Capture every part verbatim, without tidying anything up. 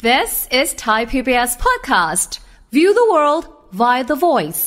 This is Thai พี บี เอส podcast. View the world via the voice.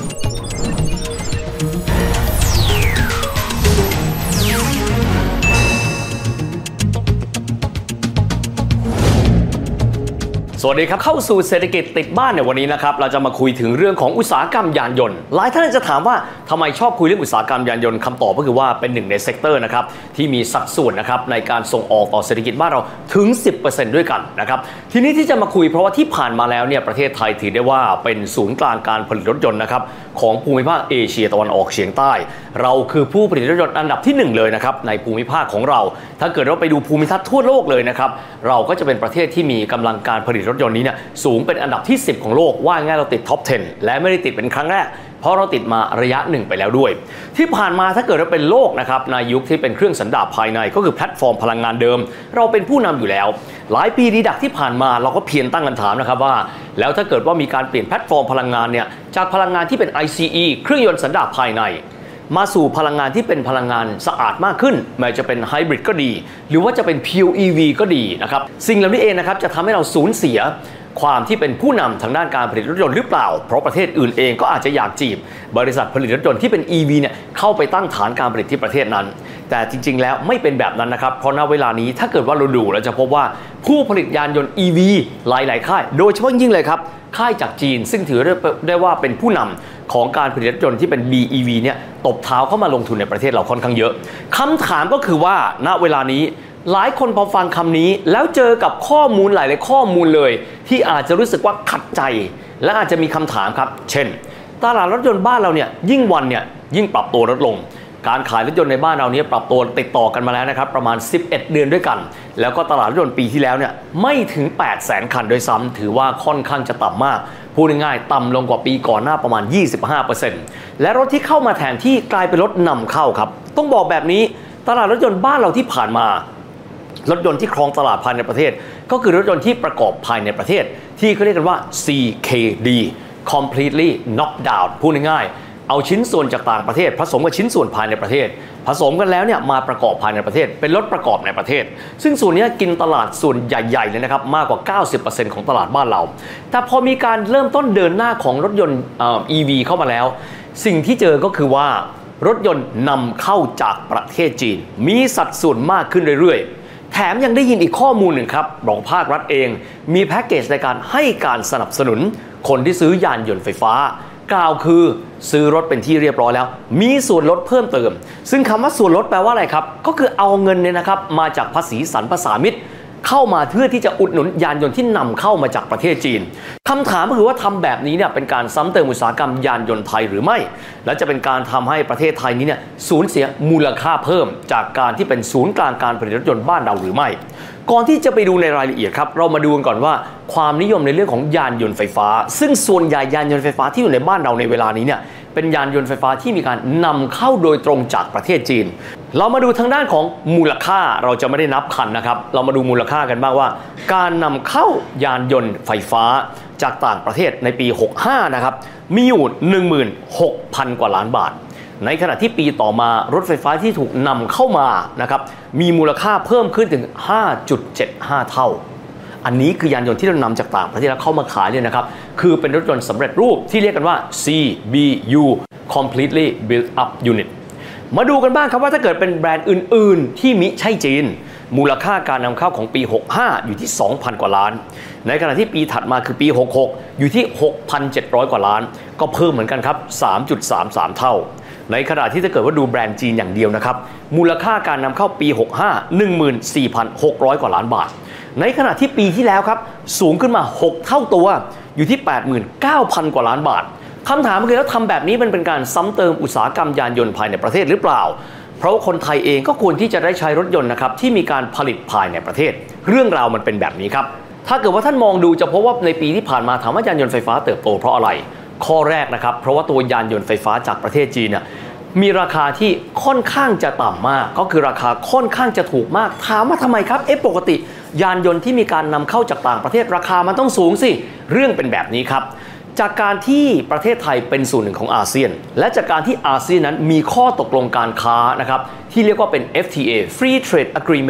สวัสดีครับเข้าสู่เศรษฐกิจติดบ้านในวันนี้นะครับเราจะมาคุยถึงเรื่องของอุตสาหกรรมยานยนต์หลายท่านจะถามว่าทำไมชอบคุยเรื่องอุตสาหกรรมยานยนต์คำตอบก็คือว่าเป็นหนึ่งในเซกเตอร์นะครับที่มีสัดส่วนนะครับในการส่งออกต่อเศรษฐกิจบ้านเราถึง สิบเปอร์เซ็นต์ ด้วยกันนะครับทีนี้ที่จะมาคุยเพราะว่าที่ผ่านมาแล้วเนี่ยประเทศไทยถือได้ว่าเป็นศูนย์กลางการผลิตรถยนต์นะครับของภูมิภาคเอเชียตะวันออกเฉียงใต้เราคือผู้ผลิตรถยนต์อันดับที่หนึ่งเลยนะครับในภูมิภาคของเราถ้าเกิดเราไปดูภูมิทัศน์ทั่วโลกเลยนะครับเราก็จะเป็นประเทศที่มีกำลังการผลิตรถยนต์นี้เนี่ยสูงเป็นอันดับที่สิบของโลกว่าง่ายเราติดท็อปสิบและไม่ได้ติดเป็นครั้งแรกเพราะเราติดมาระยะหนึ่งไปแล้วด้วยที่ผ่านมาถ้าเกิดเราเป็นโลกนะครับในยุคที่เป็นเครื่องสันดาปภายในก็คือแพลตฟอร์มพลังงานเดิมเราเป็นผู้นำอยู่แล้วหลายปีดีดักที่ผ่านมาเราก็เพียรตั้งคำถามนะครับว่าแล้วถ้าเกิดว่ามีการเปลี่ยนแพลตฟอร์มพลังงานเนี่ยจากพลังงานที่เป็น ไอ ซี อี เครื่องยนต์สันดาปภายในมาสู่พลังงานที่เป็นพลังงานสะอาดมากขึ้นไม่ว่าจะเป็นไฮบริดก็ดีหรือว่าจะเป็น Pure อี วี ก็ดีนะครับสิ่งเหล่านี้เองนะครับจะทำให้เราสูญเสียความที่เป็นผู้นำทางด้านการผลิตรถยนต์หรือเปล่าเพราะประเทศอื่นเองก็อาจจะอยากจีบบริษัทผลิตรถยนต์ที่เป็น อี วี เนี่ยเข้าไปตั้งฐานการผลิตที่ประเทศนั้นแต่จริงๆแล้วไม่เป็นแบบนั้นนะครับเพราะณเวลานี้ถ้าเกิดว่าเราดูเราจะพบว่าผู้ผลิตยานยนต์ อี วี หลายๆค่ายโดยเฉพาะยิ่งเลยครับค่ายจากจีนซึ่งถือได้ว่าเป็นผู้นำของการผลิตรถยนต์ที่เป็น บี อี วี เนี่ยตบเท้าเข้ามาลงทุนในประเทศเราค่อนข้างเยอะคำถามก็คือว่าณเวลานี้หลายคนพอฟังคำนี้แล้วเจอกับข้อมูลหลายๆข้อมูลเลยที่อาจจะรู้สึกว่าขัดใจและอาจจะมีคำถามครับเช่นตลาดรถยนต์บ้านเราเนี่ยยิ่งวันเนี่ยยิ่งปรับตัวลดลงการขายรถยนต์ในบ้านเราเนี่ยปรับตัวติดต่อกันมาแล้วนะครับประมาณสิบเอ็ดเดือนด้วยกันแล้วก็ตลาดรถยนต์ปีที่แล้วเนี่ยไม่ถึง แปดแสน คันด้วยซ้ำถือว่าค่อนข้างจะต่ำมากพูดง่ายๆต่ำลงกว่าปีก่อนหน้าประมาณ ยี่สิบห้าเปอร์เซ็นต์ และรถที่เข้ามาแทนที่กลายเป็นรถนำเข้าครับต้องบอกแบบนี้ตลาดรถยนต์บ้านเราที่ผ่านมารถยนต์ที่ครองตลาดภายในประเทศก็คือรถยนต์ที่ประกอบภายในประเทศที่เขาเรียกกันว่า ซี เค ดี completely knocked down พูดง่ายๆเอาชิ้นส่วนจากต่างประเทศผสมกับชิ้นส่วนภายในประเทศผสมกันแล้วเนี่ยมาประกอบภายในประเทศเป็นรถประกอบในประเทศซึ่งส่วนนี้กินตลาดส่วนใหญ่ๆเลยนะครับมากกว่า เก้าสิบเปอร์เซ็นต์ ของตลาดบ้านเราแต่พอมีการเริ่มต้นเดินหน้าของรถยนต์ เอ่อ อี วี เข้ามาแล้วสิ่งที่เจอก็คือว่ารถยนต์นำเข้าจากประเทศจีนมีสัดส่วนมากขึ้นเรื่อยๆแถมยังได้ยินอีกข้อมูลหนึ่งครับบอกภาครัฐเองมีแพ็กเกจในการให้การสนับสนุนคนที่ซื้อยานยนต์ไฟฟ้ากล่าวคือซื้อรถเป็นที่เรียบร้อยแล้วมีส่วนลดเพิ่มเติมซึ่งคำว่าส่วนลดแปลว่าอะไรครับก็คือเอาเงินเนี่ยนะครับมาจากภาษีสรรพสามิตเข้ามาเพื่อที่จะอุดหนุนยานยนต์ที่นำเข้ามาจากประเทศจีนคำถามก็คือว่าทำแบบนี้เนี่ยเป็นการซ้ำเติมอุตสาหกรรมยานยนต์ไทยหรือไม่และจะเป็นการทำให้ประเทศไทยนี้เนี่ยสูญเสียมูลค่าเพิ่มจากการที่เป็นศูนย์กลางการผลิตรถยนต์บ้านเราหรือไม่ก่อนที่จะไปดูในรายละเอียดครับเรามาดูกันก่อนว่าความนิยมในเรื่องของยานยนต์ไฟฟ้าซึ่งส่วนใหญ่ยานยนต์ไฟฟ้าที่อยู่ในบ้านเราในเวลานี้เนี่ยเป็นยานยนต์ไฟฟ้าที่มีการนำเข้าโดยตรงจากประเทศจีนเรามาดูทางด้านของมูลค่าเราจะไม่ได้นับคันนะครับเรามาดูมูลค่ากันบ้างว่าการนำเข้ายานยนต์ไฟฟ้าจากต่างประเทศในปีหกสิบห้านะครับมีอยู่ หนึ่งหมื่นหกพัน กว่าล้านบาทในขณะที่ปีต่อมารถไฟฟ้าที่ถูกนำเข้ามานะครับมีมูลค่าเพิ่มขึ้นถึง ห้าจุดเจ็ดห้า เท่าอันนี้คือยานยนต์ที่เรานำจากต่างประเทศแล้วเข้ามาขายเนี่ยนะครับคือเป็นรถยนต์สำเร็จรูปที่เรียกกันว่า ซี บี ยู completely built up unit มาดูกันบ้างครับว่าถ้าเกิดเป็นแบรนด์อื่นๆที่มิใช่จีนมูลค่าการนำเข้าของปีหกสิบห้าอยู่ที่ สองพัน กว่าล้านในขณะที่ปีถัดมาคือปีหกสิบหกอยู่ที่ หกพันเจ็ดร้อย กว่าล้านก็เพิ่มเหมือนกันครับ สามจุดสามสาม เท่าในขณะที่ถ้าเกิดว่าดูแบรนด์จีนอย่างเดียวนะครับมูลค่าการนำเข้าปีหกสิบห้า หนึ่งหมื่นสี่พันหกร้อย กว่าล้านบาทในขณะที่ปีที่แล้วครับสูงขึ้นมาหกเท่าตัวอยู่ที่ แปดหมื่นเก้าพัน กว่าล้านบาทคำถามคือแล้วทำแบบนี้มันเป็นการซ้ำเติมอุตสาหกรรมยานยนต์ภายในประเทศหรือเปล่าเพราะคนไทยเองก็ควรที่จะได้ใช้รถยนต์นะครับที่มีการผลิตภายในประเทศเรื่องราวมันเป็นแบบนี้ครับถ้าเกิดว่าท่านมองดูจะพบว่าในปีที่ผ่านมาถามว่ายานยนต์ไฟฟ้าเติบโตเพราะอะไรข้อแรกนะครับเพราะว่าตัวยานยนต์ไฟฟ้าจากประเทศจีนเนี่ยมีราคาที่ค่อนข้างจะต่ำมากก็คือราคาค่อนข้างจะถูกมากถามว่าทำไมครับเอ๊ะปกติยานยนต์ที่มีการนำเข้าจากต่างประเทศราคามันต้องสูงสิเรื่องเป็นแบบนี้ครับจากการที่ประเทศไทยเป็นส่วนหนึ่งของอาเซียนและจากการที่อาเซียนนั้นมีข้อตกลงการค้านะครับที่เรียกว่าเป็น เอฟ ที เอ Free Trade Agreement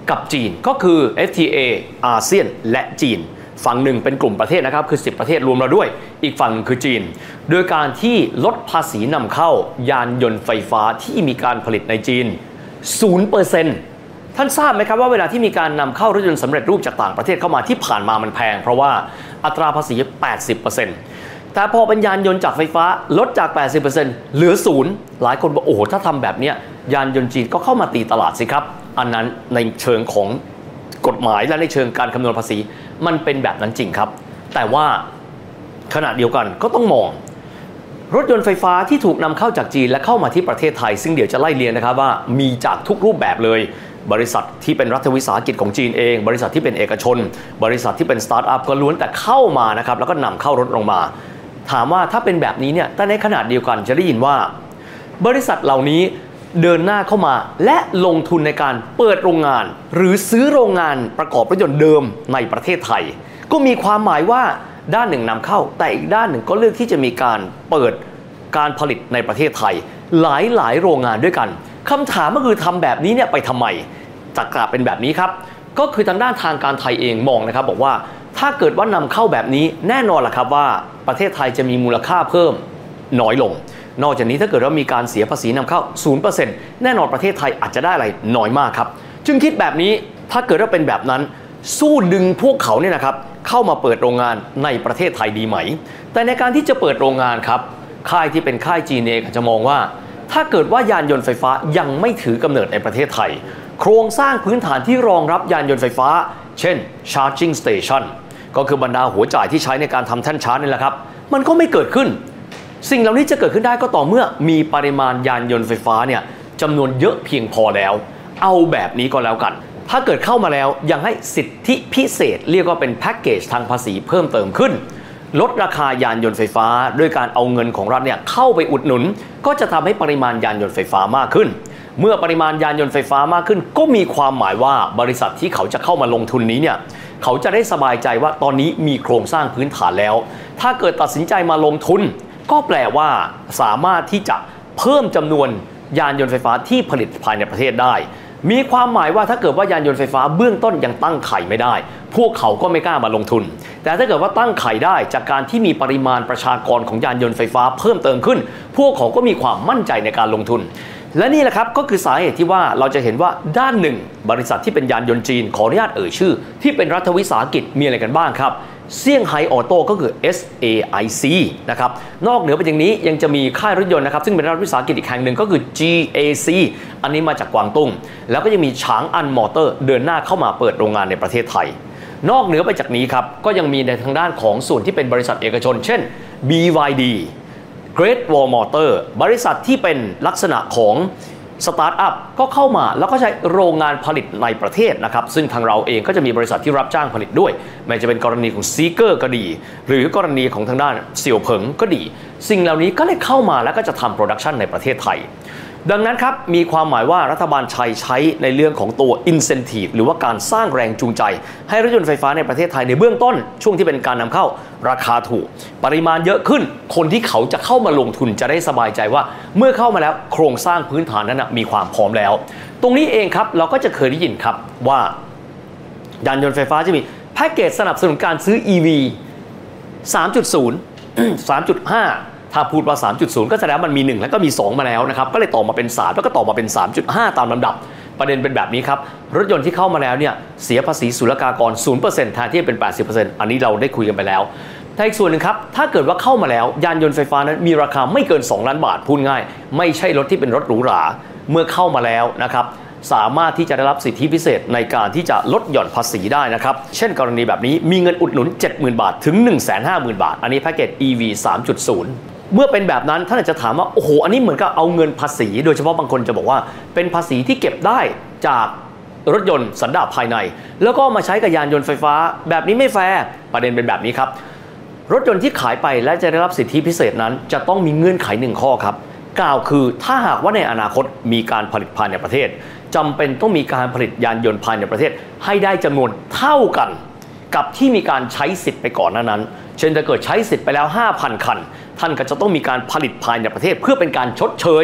กับจีนก็คือ เอฟ ที เอ อาเซียนและจีนฝั่งหนึ่งเป็นกลุ่มประเทศนะครับคือสิบประเทศรวมเราด้วยอีกฝั่งคือจีนโดยการที่ลดภาษีนำเข้ายานยนต์ไฟฟ้าที่มีการผลิตในจีน ศูนย์เปอร์เซ็นต์ ท่านทราบไหมครับว่าเวลาที่มีการนำเข้ารถยนต์สำเร็จรูปจากต่างประเทศเข้ามาที่ผ่านมามันแพงเพราะว่าอัตราภาษี แปดสิบเปอร์เซ็นต์ แต่พอเป็นยานยนต์จากไฟฟ้าลดจาก แปดสิบเปอร์เซ็นต์ เหลือศูนย์หลายคนบอกโอ้โหถ้าทำแบบนี้ยานยนต์จีนก็เข้ามาตีตลาดสิครับอันนั้นในเชิงของกฎหมายและในเชิงการคำนวณภาษีมันเป็นแบบนั้นจริงครับแต่ว่าขณะเดียวกันก็ต้องมองรถยนต์ไฟฟ้าที่ถูกนำเข้าจากจีนและเข้ามาที่ประเทศไทยซึ่งเดี๋ยวจะไล่เรียงนะครับว่ามีจากทุกรูปแบบเลยบริษัทที่เป็นรัฐวิสาหกิจของจีนเองบริษัทที่เป็นเอกชนบริษัทที่เป็นสตาร์ทอัพก็ล้วนแต่เข้ามานะครับแล้วก็นำเข้ารถลงมาถามว่าถ้าเป็นแบบนี้เนี่ยแต่ในขณะเดียวกันจะได้ยินว่าบริษัทเหล่านี้เดินหน้าเข้ามาและลงทุนในการเปิดโรงงานหรือซื้อโรงงานประกอบรถยนต์เดิมในประเทศไทยก็มีความหมายว่าด้านหนึ่งนำเข้าแต่อีกด้านหนึ่งก็เลือกที่จะมีการเปิดการผลิตในประเทศไทยหลายหลายโรงงานด้วยกันคำถามก็คือทำแบบนี้เนี่ยไปทำไมจักระเป็นแบบนี้ครับก็คือทางด้านทางการไทยเองมองนะครับบอกว่าถ้าเกิดว่านำเข้าแบบนี้แน่นอนล่ะครับว่าประเทศไทยจะมีมูลค่าเพิ่มน้อยลงนอกจากนี้ถ้าเกิดว่ามีการเสียภาษีนำเข้า ศูนย์เปอร์เซ็นต์ แน่นอนประเทศไทยอาจจะได้อะไรน้อยมากครับจึงคิดแบบนี้ถ้าเกิดว่าเป็นแบบนั้นสู้ดึงพวกเขาเนี่ยนะครับเข้ามาเปิดโรงงานในประเทศไทยดีไหมแต่ในการที่จะเปิดโรงงานครับค่ายที่เป็นค่ายจีนเองจะมองว่าถ้าเกิดว่ายานยนต์ไฟฟ้ายังไม่ถือกำเนิดในประเทศไทยโครงสร้างพื้นฐานที่รองรับยานยนต์ไฟฟ้าเช่น charging station ก็คือบรรดาหัวจ่ายที่ใช้ในการทำแท่นชาร์จนี่แหละครับมันก็ไม่เกิดขึ้นสิ่งเหล่านี้จะเกิดขึ้นได้ก็ต่อเมื่อมีปริมาณยานยนต์ไฟฟ้าเนี่ยจำนวนเยอะเพียงพอแล้วเอาแบบนี้ก็แล้วกันถ้าเกิดเข้ามาแล้วยังให้สิทธิพิเศษเรียกว่าเป็นแพ็กเกจทางภาษีเพิ่มเติมขึ้นลดราคายานยนต์ไฟฟ้าด้วยการเอาเงินของรัฐเนี่ยเข้าไปอุดหนุนก็จะทำให้ปริมาณยานยนต์ไฟฟ้ามากขึ้นเมื่อปริมาณยานยนต์ไฟฟ้ามากขึ้นก็มีความหมายว่าบริษัทที่เขาจะเข้ามาลงทุนนี้เนี่ยเขาจะได้สบายใจว่าตอนนี้มีโครงสร้างพื้นฐานแล้วถ้าเกิดตัดสินใจมาลงทุนก็แปลว่าสามารถที่จะเพิ่มจำนวนยานยนต์ไฟฟ้าที่ผลิตภายในประเทศได้มีความหมายว่าถ้าเกิดว่ายานยนต์ไฟฟ้าเบื้องต้นยังตั้งไข่ไม่ได้พวกเขาก็ไม่กล้ามาลงทุนแต่ถ้าเกิดว่าตั้งไข่ได้จากการที่มีปริมาณประชากรของยานยนต์ไฟฟ้าเพิ่มเติมขึ้นพวกเขาก็มีความมั่นใจในการลงทุนและนี่แหละครับก็คือสาเหตุที่ว่าเราจะเห็นว่าด้านหนึ่งบริษัทที่เป็นยานยนต์จีนขออนุญาตเอ่ยชื่อที่เป็นรัฐวิสาหกิจมีอะไรกันบ้างครับเซี่ยงไฮ้ออโต้ก็คือ เอส เอ ไอ ซี นะครับนอกเหนือไปจากนี้ยังจะมีค่ายรถยนต์นะครับซึ่งเป็นรัฐวิสาหกิจอีกแห่งหนึ่งก็คือ จี เอ ซี อันนี้มาจากกวางตุ้งแล้วก็ยังมีฉางอันมอเตอร์เดินหน้าเข้ามาเปิดโรงงานในประเทศไทยนอกเหนือไปจากนี้ครับก็ยังมีในทางด้านของส่วนที่เป็นบริษัทเอกชนเช่น บี วาย ดี Great Wall Motor บริษัทที่เป็นลักษณะของสตาร์ทอัพก็เข้ามาแล้วก็ใช้โรงงานผลิตในประเทศนะครับซึ่งทางเราเองก็จะมีบริษัทที่รับจ้างผลิตด้วยไม่จะเป็นกรณีของซีเกอร์ก็ดีหรือกรณีของทางด้านเสี่ยวเผิงก็ดีสิ่งเหล่านี้ก็เลยเข้ามาแล้วก็จะทำโปรดักชันในประเทศไทยดังนั้นครับมีความหมายว่ารัฐบาลไทยใช้ในเรื่องของตัว incentive หรือว่าการสร้างแรงจูงใจให้รถยนต์ไฟฟ้าในประเทศไทยในเบื้องต้นช่วงที่เป็นการนำเข้าราคาถูกปริมาณเยอะขึ้นคนที่เขาจะเข้ามาลงทุนจะได้สบายใจว่าเมื่อเข้ามาแล้วโครงสร้างพื้นฐานนั้นมีความพร้อมแล้วตรงนี้เองครับเราก็จะเคยได้ยินครับว่ายานยนต์ไฟฟ้าจะมีแพ็กเกจสนับสนุนการซื้อ อี วี สามจุดศูนย์ สามจุดห้าถ้าพูดว่า สามจุดศูนย์ ก็แสดงมันมีหนึ่งแล้วก็มีสองมาแล้วนะครับก็เลยต่อมาเป็นสามแล้วก็ต่อมาเป็น สามจุดห้า ตามลำดับประเด็นเป็นแบบนี้ครับรถยนต์ที่เข้ามาแล้วเนี่ยเสียภาษีศุลกากร ศูนย์เปอร์เซ็นต์ แทนที่เป็น แปดสิบเปอร์เซ็นต์ อันนี้เราได้คุยกันไปแล้วแต่อีกส่วนหนึ่งครับถ้าเกิดว่าเข้ามาแล้วยานยนต์ไฟฟ้านั้นมีราคาไม่เกินสองล้านบาทพูดง่ายไม่ใช่รถที่เป็นรถหรูหราเมื่อเข้ามาแล้วนะครับสามารถที่จะได้รับสิทธิพิเศษในการที่จะลดหย่อนภาษีได้นะครับเช่นกรณีแบบนี้มีเงินอุดหนุน เจ็ดหมื่น บาทถึง หนึ่งแสนห้าหมื่น บาทอันนี้แพ็กเกจ อี วี สามจุดศูนย์เมื่อเป็นแบบนั้นท่านอาจจะถามว่าโอ้โหอันนี้เหมือนกับเอาเงินภาษีโดยเฉพาะบางคนจะบอกว่าเป็นภาษีที่เก็บได้จากรถยนต์สันดาปภายในแล้วก็มาใช้กับยานยนต์ไฟฟ้าแบบนี้ไม่แฟร์ประเด็นเป็นแบบนี้ครับรถยนต์ที่ขายไปและจะได้รับสิทธิพิเศษนั้นจะต้องมีเงื่อนไขหนึ่งข้อครับกล่าวคือถ้าหากว่าในอนาคตมีการผลิตภายในประเทศจำเป็นต้องมีการผลิตยานยนต์ภายในประเทศให้ได้จำนวนเท่ากันกับที่มีการใช้สิทธิ์ไปก่อนหน้านั้นเช่นถ้าเกิดใช้สิทธิ์ไปแล้ว ห้าพัน คันท่านก็จะต้องมีการผลิตภายในประเทศเพื่อเป็นการชดเชย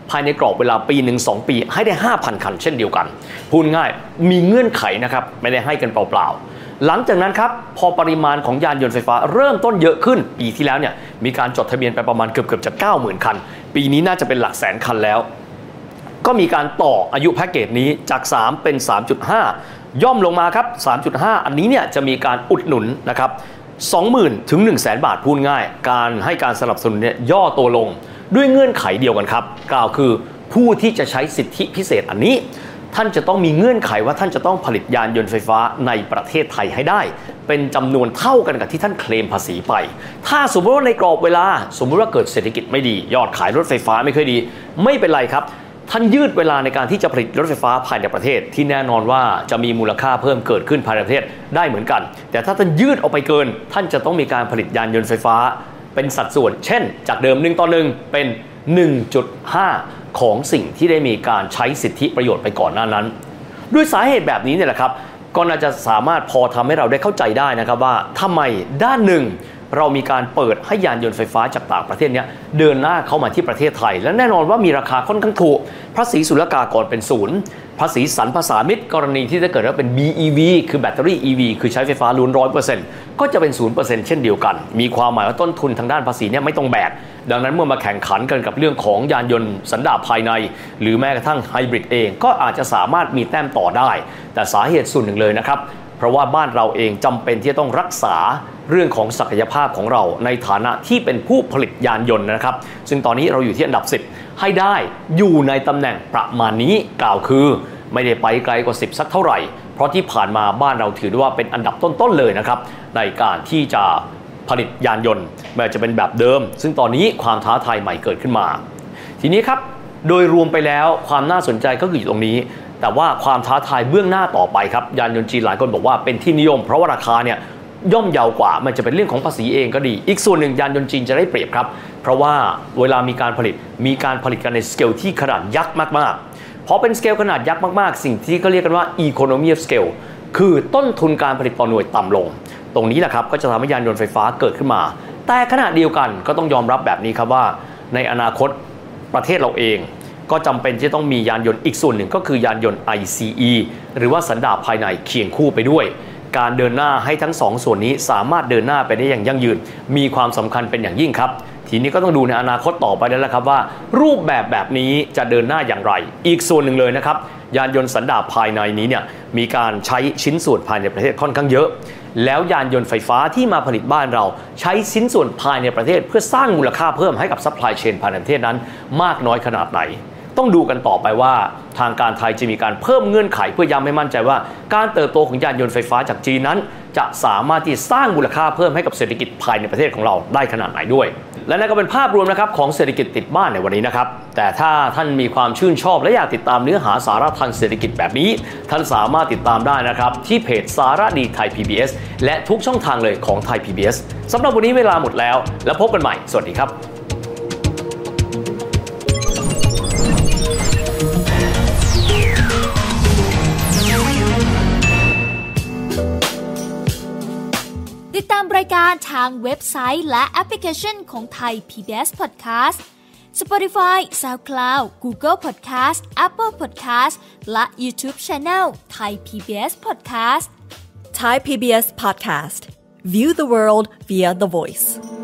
ภายในกรอบเวลาปีหนึ่ง สองปีให้ได้ ห้าพัน คันเช่นเดียวกันพูดง่ายมีเงื่อนไขนะครับไม่ได้ให้กันเปล่าๆหลังจากนั้นครับพอปริมาณของยานยนต์ไฟฟ้าเริ่มต้นเยอะขึ้นปีที่แล้วเนี่ยมีการจดทะเบียนไปประมาณเกือบๆจะ เก้าหมื่น คันปีนี้น่าจะเป็นหลักแสนคันแล้วก็มีการต่ออายุแพ็กเกจนี้จากสามเป็น สามจุดห้า ย่อมลงมาครับ สามจุดห้า อันนี้เนี่ยจะมีการอุดหนุนนะครับ สองหมื่น ถึง หนึ่งแสน บาทพูดง่ายการให้การสนับสนุนเนี่ยย่อตัวลงด้วยเงื่อนไขเดียวกันครับกล่าวคือผู้ที่จะใช้สิทธิพิเศษอันนี้ท่านจะต้องมีเงื่อนไขว่าท่านจะต้องผลิตยานยนต์ไฟฟ้าในประเทศไทยให้ได้เป็นจำนวนเท่ากันกับที่ท่านเคลมภาษีไปถ้าสมมติว่าในกรอบเวลาสมมติว่าเกิดเศรษฐกิจไม่ดียอดขายรถไฟฟ้าไม่ค่อยดีไม่เป็นไรครับท่านยืดเวลาในการที่จะผลิตรถไฟฟ้าภายในประเทศที่แน่นอนว่าจะมีมูลค่าเพิ่มเกิดขึ้นภายในประเทศได้เหมือนกันแต่ถ้าท่านยืดออกไปเกินท่านจะต้องมีการผลิตยานยนต์ไฟฟ้าเป็นสัดส่วนเช่นจากเดิมหนึ่งต่อหนึ่งเป็น หนึ่งจุดห้า ของสิ่งที่ได้มีการใช้สิทธิประโยชน์ไปก่อนหน้านั้นด้วยสาเหตุแบบนี้เนี่ยแหละครับก็น่าจะสามารถพอทำให้เราได้เข้าใจได้นะครับว่าทำไมด้านหนึ่งเรามีการเปิดให้ยานยนต์ไฟฟ้าจากต่างประเทศนี้เดินหน้าเข้ามาที่ประเทศไทยและแน่นอนว่ามีราคาค่อนข้างถูกภาษีศุลกากรเป็นศูนย์ภาษีสรรพสามิตกรณีที่ถ้าเกิดว่าเป็น บี อี วี คือแบตเตอรี่ อี วี คือใช้ไฟฟ้าล้วน ร้อยเปอร์เซ็นต์ ก็จะเป็น ศูนย์เปอร์เซ็นต์ เช่นเดียวกันมีความหมายว่าต้นทุนทางด้านภาษีเนี่ยไม่ต้องแบกดังนั้นเมื่อมาแข่งขันกันกับเรื่องของยานยนต์สันดาปภายในหรือแม้กระทั่งไฮบริดเองก็อาจจะสามารถมีแต้มต่อได้แต่สาเหตุส่วนหนึ่งเลยนะครับเพราะว่าบ้านเราเองจำเป็นที่จะต้องรักษาเรื่องของศักยภาพของเราในฐานะที่เป็นผู้ผลิตยานยนต์นะครับซึ่งตอนนี้เราอยู่ที่อันดับสิบให้ได้อยู่ในตำแหน่งประมาณนี้กล่าวคือไม่ได้ไปไกลกว่าสิบสักเท่าไหร่เพราะที่ผ่านมาบ้านเราถือได้ว่าเป็นอันดับต้นๆเลยนะครับในการที่จะผลิตยานยนต์ไม่ว่าจะเป็นแบบเดิมซึ่งตอนนี้ความท้าทายใหม่เกิดขึ้นมาทีนี้ครับโดยรวมไปแล้วความน่าสนใจก็คืออยู่ตรงนี้แต่ว่าความท้าทายเบื้องหน้าต่อไปครับยานยนต์จีนหลายคนบอกว่าเป็นที่นิยมเพราะว่าราคาเนี่ยย่อมเยาวกว่ามันจะเป็นเรื่องของภาษีเองก็ดีอีกส่วนหนึ่งยานยนต์จีนจะได้เปรียบครับเพราะว่าเวลามีการผลิตมีการผลิตกันในสเกลที่ขนาดยักษ์มากๆพอเป็นสเกลขนาดยักษ์มากๆสิ่งที่เขาเรียกกันว่า economy of scale คือต้นทุนการผลิตต่อหน่วยต่ำลงตรงนี้แหละครับก็จะทำให้ยานยนต์ไฟฟ้าเกิดขึ้นมาแต่ขณะเดียวกันก็ต้องยอมรับแบบนี้ครับว่าในอนาคตประเทศเราเองก็จำเป็นที่ต้องมียานยนต์อีกส่วนหนึ่งก็คือยานยนต์ ไอ ซี อี หรือว่าสันดาปภายในเคียงคู่ไปด้วยการเดินหน้าให้ทั้งสองส่วนนี้สามารถเดินหน้าไปได้อย่างยั่งยืนมีความสำคัญเป็นอย่างยิ่งครับทีนี้ก็ต้องดูในอนาคตต่อไปแล้วครับว่ารูปแบบแบบนี้จะเดินหน้าอย่างไรอีกส่วนหนึ่งเลยนะครับยานยนต์สันดาปภายในนี้เนี่ยมีการใช้ชิ้นส่วนภายในประเทศค่อนข้างเยอะแล้วยานยนต์ไฟฟ้าที่มาผลิตบ้านเราใช้ชิ้นส่วนภายในประเทศเพื่อสร้างมูลค่าเพิ่มให้กับซัพพลายเชนภายในประเทศนั้นมากน้อยขนาดไหนต้องดูกันต่อไปว่าทางการไทยจะมีการเพิ่มเงื่อนไขเพื่อย้ำให้มั่นใจว่าการเติบโตของยานยนต์ไฟฟ้าจากจีนนั้นจะสามารถที่สร้างมูลค่าเพิ่มให้กับเศรษฐกิจภายในประเทศของเราได้ขนาดไหนด้วยและนั่นก็เป็นภาพรวมนะครับของเศรษฐกิจติดบ้านในวันนี้นะครับแต่ถ้าท่านมีความชื่นชอบและอยากติดตามเนื้อหาสาระทางเศรษฐกิจแบบนี้ท่านสามารถติดตามได้นะครับที่เพจสาระดีไทย พี บี เอส และทุกช่องทางเลยของไทย พี บี เอส สำหรับวันนี้เวลาหมดแล้วแล้วพบกันใหม่สวัสดีครับติดตามรายการทางเว็บไซต์และแอปพลิเคชันของไทย พี บี เอส Podcast Spotify SoundCloud Google Podcast Apple Podcast และ YouTube Channel Thai พี บี เอส Podcast Thai พี บี เอส Podcast View the world via the voice